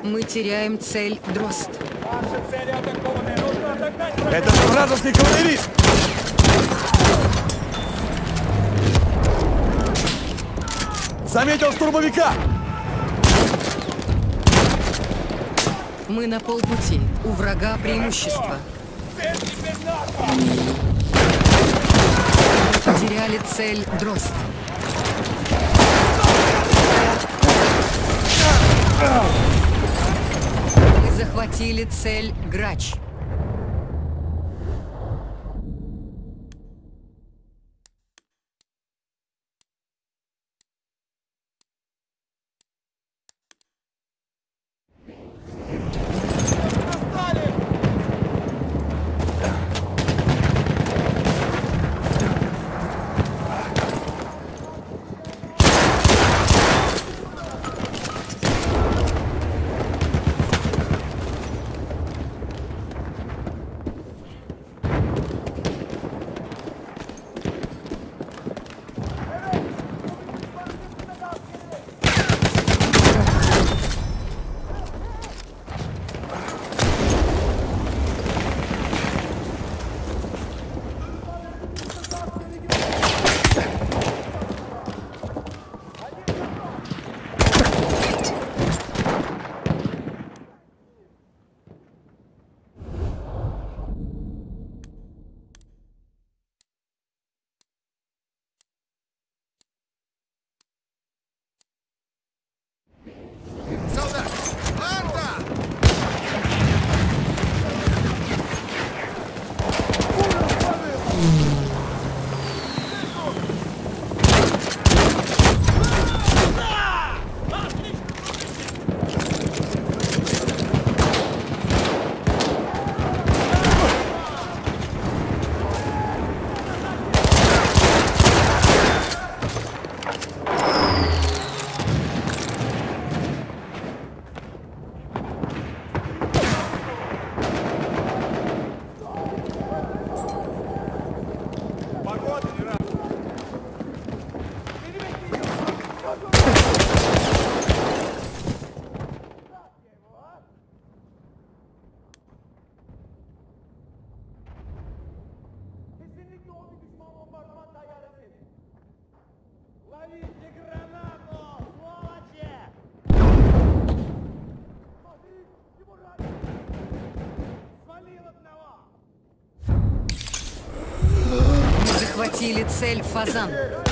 Мы теряем цель Дрозд. Наши цели атакованы. Нужно отогнать врага. Это вражеский кавалерист! Заметил штурмовика! Мы на полпути. У врага преимущество. Цель теперь наша. Мы потеряли цель Дрозд. Мы захватили цель Грач. Ловите гранату, сволочи! Ему ранен! Свалил одного! Мы захватили цель Фазан.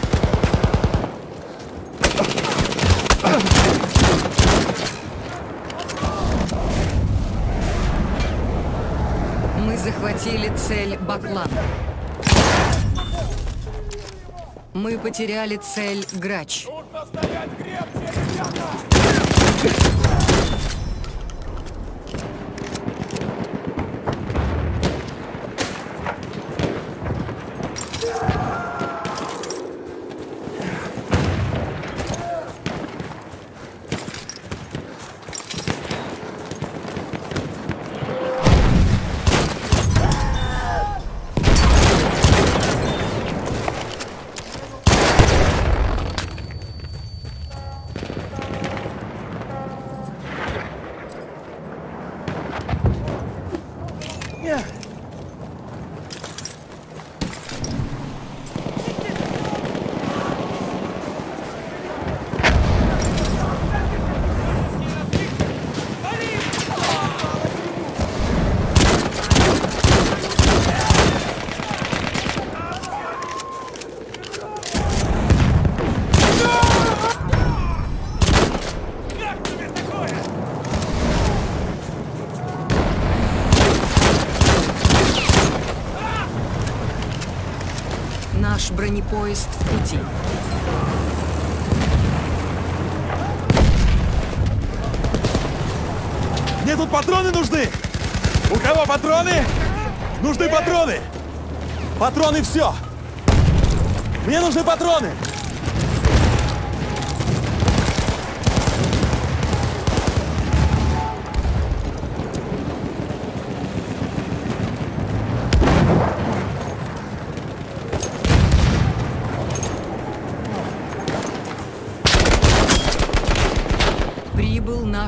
Мы захватили цель Баклан. Мы потеряли цель Грач. Нужно стоять крепче, ребята! Наш бронепоезд в пути. Мне тут патроны нужны! У кого патроны? Нужны патроны! Патроны все! Мне нужны патроны!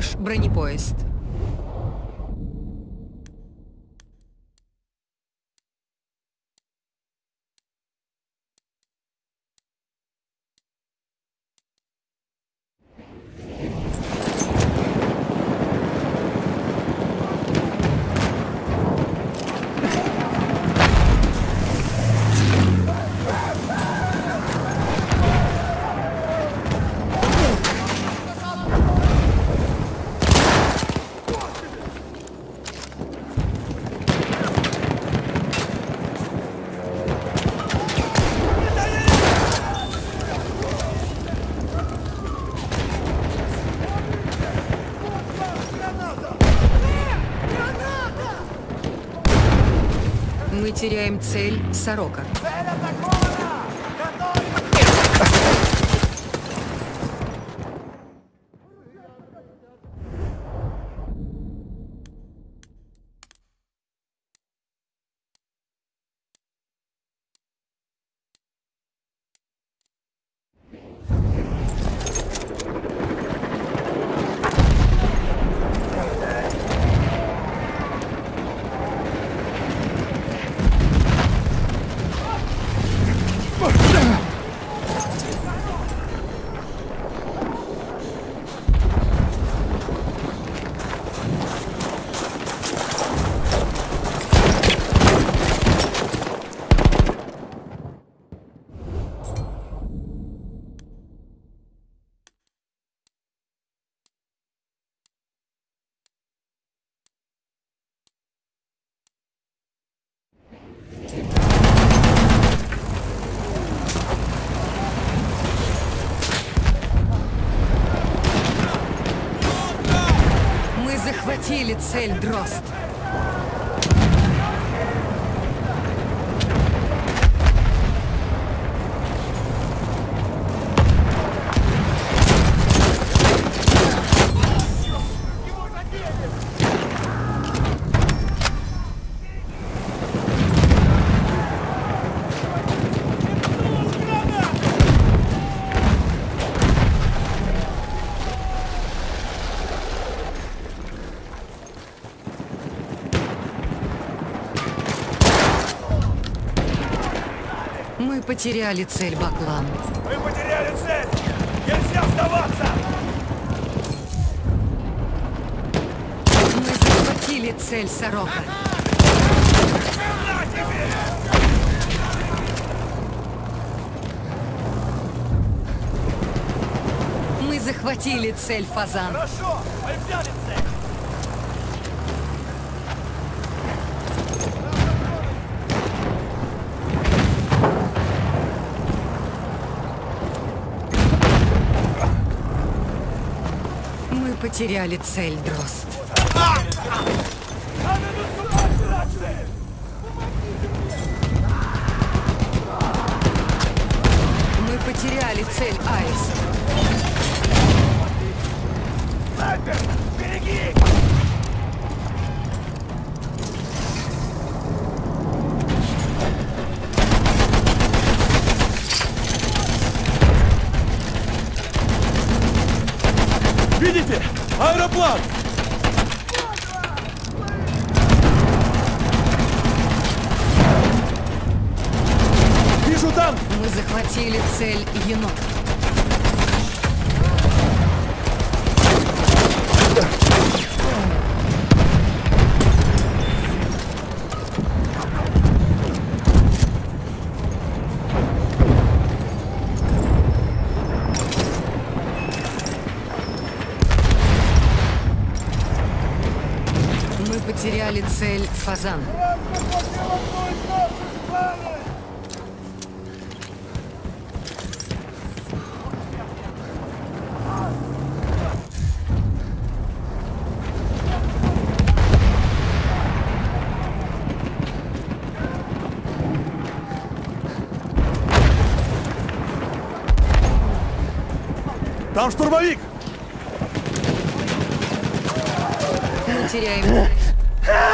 наш бронепоезд. Мы теряем цель «Сорока». Цель атакована! Готовь! Мы захватили цель «Дрозд». Мы потеряли цель Баклан. Мы потеряли цель! Нельзя сдаваться! Мы захватили цель «Сорока». На тебе! Мы захватили цель «Фазан». Хорошо! Мы взяли цель! Мы потеряли цель «Дрозд». Надо наступать, цель! Мы потеряли цель «Аист». Снайпер! Береги! Видите? Аэроплан! Вижу танк! Мы захватили цель «Енот». Мы потеряли цель «Фазан». Там штурмовик! Мы теряем цель.